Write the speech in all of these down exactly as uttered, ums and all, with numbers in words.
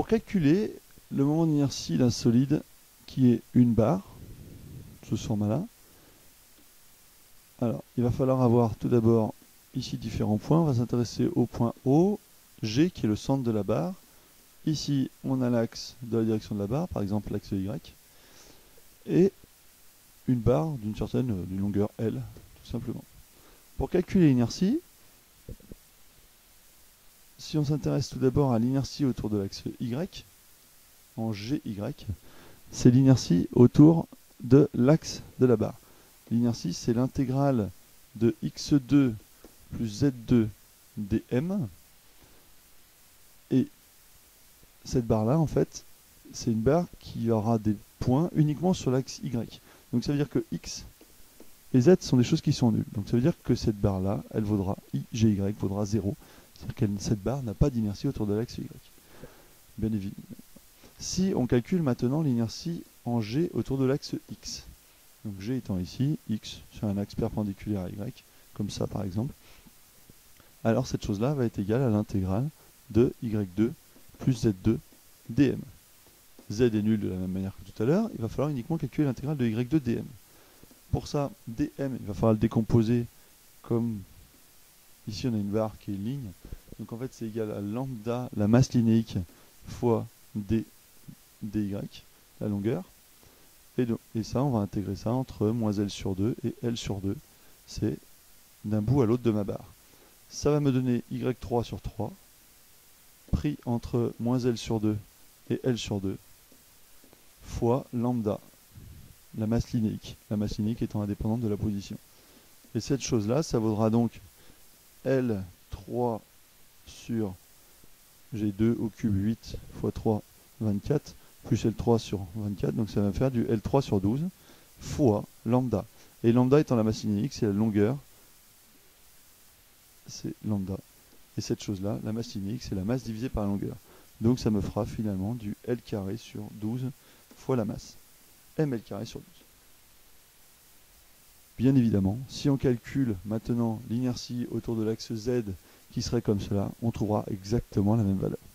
Pour calculer le moment d'inertie d'un solide qui est une barre, ce format-là, alors il va falloir avoir tout d'abord ici différents points. On va s'intéresser au point O, G qui est le centre de la barre. Ici, on a l'axe de la direction de la barre, par exemple l'axe Y, et une barre d'une certaine d'une longueur L, tout simplement. Pour calculer l'inertie, si on s'intéresse tout d'abord à l'inertie autour de l'axe Y, en G Y, c'est l'inertie autour de l'axe de la barre. L'inertie, c'est l'intégrale de x deux plus z deux dm. Et cette barre-là, en fait, c'est une barre qui aura des points uniquement sur l'axe Y. Donc ça veut dire que x et z sont des choses qui sont nulles. Donc ça veut dire que cette barre-là, elle vaudra, I G Y vaudra zéro. C'est-à-dire que cette barre n'a pas d'inertie autour de l'axe Y. Bien évidemment. Si on calcule maintenant l'inertie en G autour de l'axe X, donc G étant ici, X sur un axe perpendiculaire à Y, comme ça par exemple, alors cette chose-là va être égale à l'intégrale de Y deux plus Z deux dm. Z est nul de la même manière que tout à l'heure, il va falloir uniquement calculer l'intégrale de Y deux dm. Pour ça, dm, il va falloir le décomposer comme ici on a une barre qui est une ligne, donc en fait c'est égal à lambda, la masse linéique, fois d, dy, la longueur. Et, donc, et ça, on va intégrer ça entre moins L sur deux et L sur deux. C'est d'un bout à l'autre de ma barre. Ça va me donner Y trois sur trois, pris entre moins L sur deux et L sur deux, fois lambda, la masse linéique. La masse linéique étant indépendante de la position. Et cette chose-là, ça vaudra donc L trois sur G deux au cube huit fois trois, vingt-quatre, plus L trois sur vingt-quatre, donc ça va faire du L trois sur douze, fois lambda. Et lambda étant la masse linéique, c'est la longueur, c'est lambda. Et cette chose-là, la masse linéique, c'est la masse divisée par la longueur. Donc ça me fera finalement du L carré sur douze fois la masse, M L carré sur douze. Bien évidemment, si on calcule maintenant l'inertie autour de l'axe Z qui serait comme cela, on trouvera exactement la même valeur.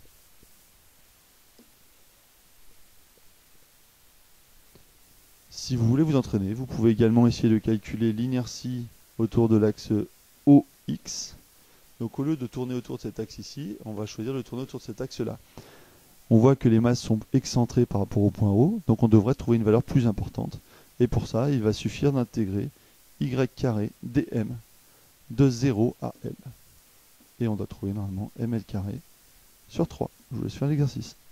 Si vous voulez vous entraîner, vous pouvez également essayer de calculer l'inertie autour de l'axe O X. Donc au lieu de tourner autour de cet axe ici, on va choisir de tourner autour de cet axe-là. On voit que les masses sont excentrées par rapport au point O, donc on devrait trouver une valeur plus importante. Et pour ça, il va suffire d'intégrer Y carré dm de zéro à L. Et on doit trouver normalement M L carré sur trois. Je vous laisse faire l'exercice.